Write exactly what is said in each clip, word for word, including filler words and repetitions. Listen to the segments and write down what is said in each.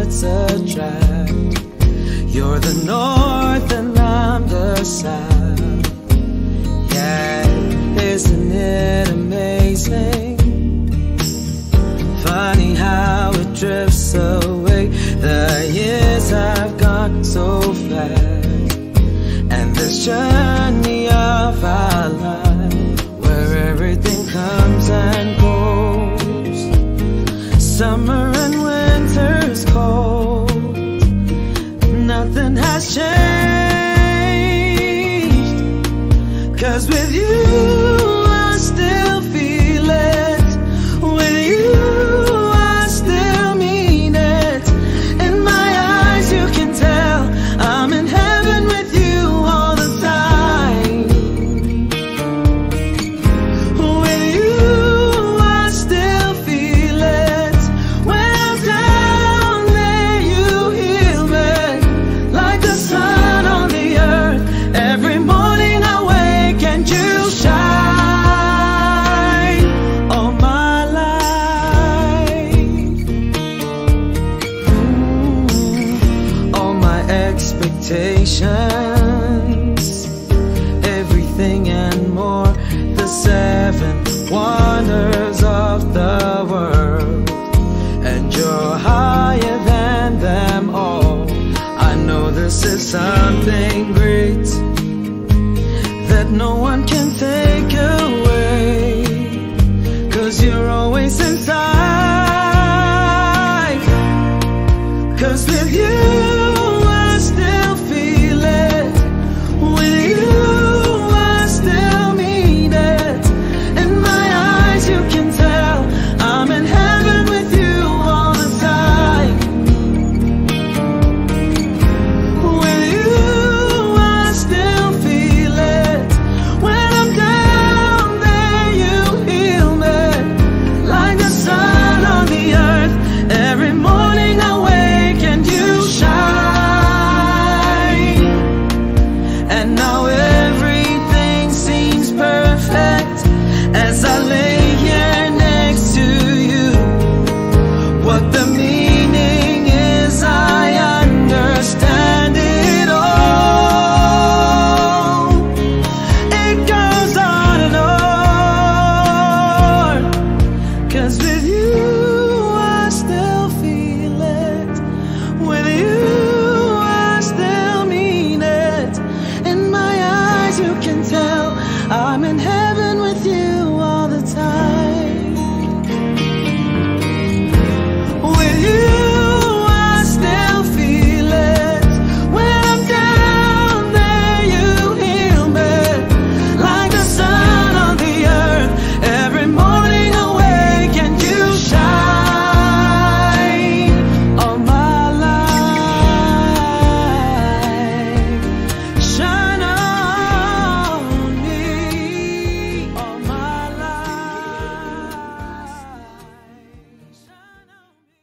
opposites attract. You're the north and I'm the south. Yeah, isn't it amazing? Funny how it drifts away. The years have gone so fast, and this journey of our life, where everything comes and goes, summer and winter's cold, nothing has changed. 'Cause with you I still feel it. With you I still mean it. In my eyes you can tell I'm in heaven with you all the time. With you I still feel it. When I'm down there you heal me. Like the sun on the earth, every morning I wake and you shine all my life. Mm, all my expectations, everything and more, the seven wonders of the world, and you're higher than them all. I know this is something great that no one can take away, 'cause you're always inside. 'Cause with you I still feel it. With you I still mean it. In my eyes you can tell I'm in heaven with you all the time. With you I still feel it. When I'm down there you heal me. Like the sun on the earth, every morning I wake and you shine. And now everything seems perfect as I lay here next to you. What the meaning is, I understand it all. It goes on and on. 'Cause with you I still feel it. With you I still mean it. In my eyes you can tell I'm in heaven with you all the time. With you I still feel it. When I'm down there you heal me. Like the sun on the earth, every morning I wake and you shine all my life. Shine on me all my life. Shine on me.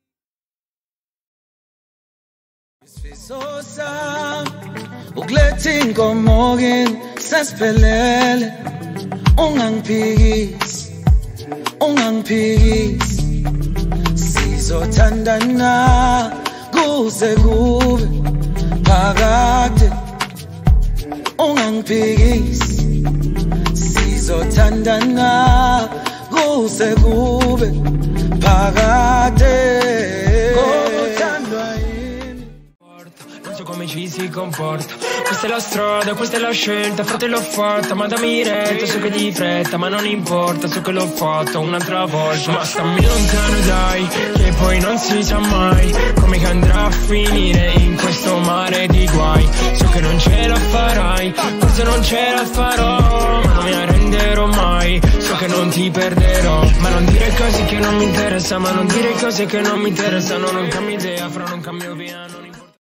Sisosa uglethin komogin sasiphelele. Ungangiphikisi, ungangiphikisi. Sizothandana kuze kube phakade. Ungangiphikisi. Sizothandana kuze kube phakade. Ngokuthandwa yini. Non so come ci si comporta. Questa è la strada, questa è la scelta. Frate l'ho fatta, ma dammi retta. So che di fretta, ma non importa. So che l'ho fatto un'altra volta. Ma stammi lontano dai, che poi non si sa mai come che andrà a finire in questo mare di guai. So che non ce la farai, forse non ce la farò, ma non mi arrenderò mai. So che non ti perderò. Ma non dire cose che non mi interessano, ma non dire cose che non mi interessano. Non cambio idea, fra non cambio via, non importa.